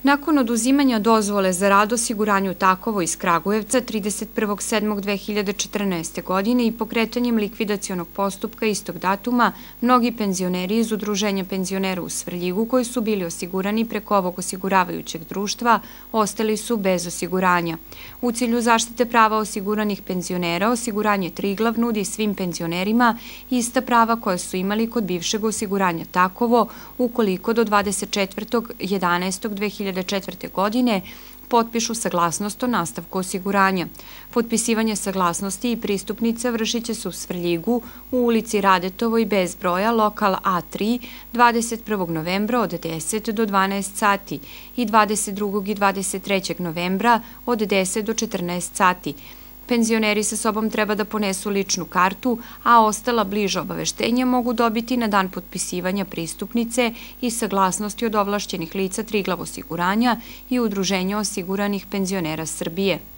Nakon oduzimanja dozvole za rad osiguranju Takovo iz Kragujevca 31.7.2014. godine i pokretanjem likvidacionog postupka istog datuma, mnogi penzioneri iz Udruženja penzionera u Svrljigu koji su bili osigurani preko ovog osiguravajućeg društva ostali su bez osiguranja. U cilju zaštite prava osiguranih penzionera, osiguranje Triglav nudi svim penzionerima ista prava koja su imali kod bivšeg osiguranja Takovo ukoliko do 24.11.2014. godine potpišu saglasnost o nastavku osiguranja. Potpisivanje saglasnosti i pristupnica vršit će se u Svrljigu, u ulici Radetovoj bez broja, lokal A3, 21. novembra od 10 do 12 sati i 22. i 23. novembra od 10 do 14 sati. Penzioneri sa sobom treba da ponesu ličnu kartu, a ostala bliža obaveštenja mogu dobiti na dan potpisivanja pristupnice i saglasnosti od ovlašćenih lica Triglav osiguranja i Udruženja osiguranih penzionera Srbije.